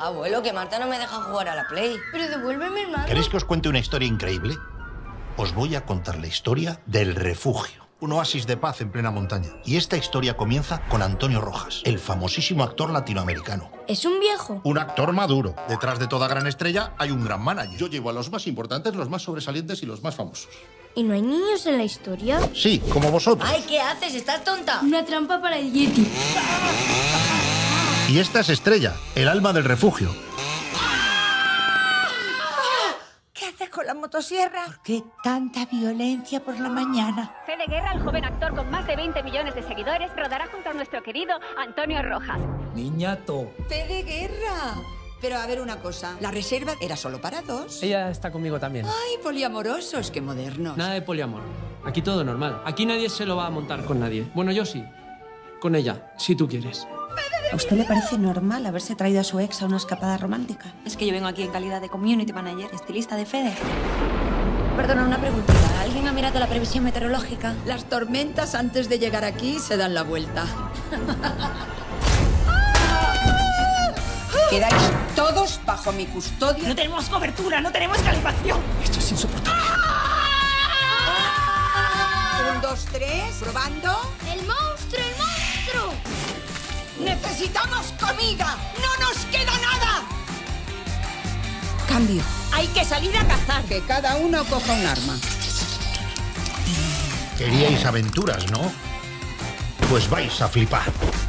Abuelo, que Marta no me deja jugar a la Play. Pero devuélveme el mando. ¿Queréis que os cuente una historia increíble? Os voy a contar la historia del Refugio. Un oasis de paz en plena montaña. Y esta historia comienza con Antonio Rojas, el famosísimo actor latinoamericano. ¿Es un viejo? Un actor maduro. Detrás de toda gran estrella hay un gran manager. Yo llevo a los más importantes, los más sobresalientes y los más famosos. ¿Y no hay niños en la historia? Sí, como vosotros. Ay, ¿qué haces? ¿Estás tonta? Una trampa para el Yeti. Y esta es Estrella, el alma del refugio. ¿Qué haces con la motosierra? ¿Por qué tanta violencia por la mañana? Fede Guerra, el joven actor con más de 20 millones de seguidores, rodará junto a nuestro querido Antonio Rojas. Niñato. ¡Fede Guerra! Pero a ver una cosa, la reserva era solo para 2. Ella está conmigo también. ¡Ay, poliamorosos! ¡Qué modernos! Nada de poliamor. Aquí todo normal. Aquí nadie se lo va a montar con nadie. Bueno, yo sí. Con ella, si tú quieres. ¿A usted le parece normal haberse traído a su ex a una escapada romántica? Es que yo vengo aquí en calidad de community manager, estilista de Fede. Perdona, una preguntita. ¿Alguien ha mirado la previsión meteorológica? Las tormentas antes de llegar aquí se dan la vuelta. Quedáis todos bajo mi custodia. No tenemos cobertura, no tenemos calefacción. Esto es insoportable. 1, 2, 3, probando. ¡El monstruo, el monstruo! ¡Necesitamos comida! ¡No nos queda nada! Cambio. Hay que salir a cazar. Que cada uno coja un arma. Queríais aventuras, ¿no? Pues vais a flipar.